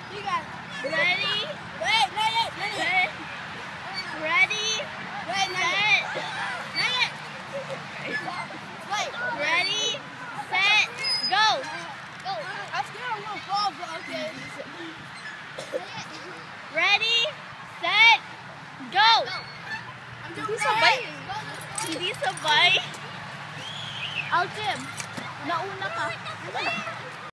You got it. Ready? Wait, not yet. Set. Ready? Wait, not yet. Not yet. Wait. Ready? Set. Go. Go. I'm scared I'm gonna fall, but okay. Ready? Set. Go. I'm Hindi doing sabay. it. Hindi sabay. Altim, nauna ka.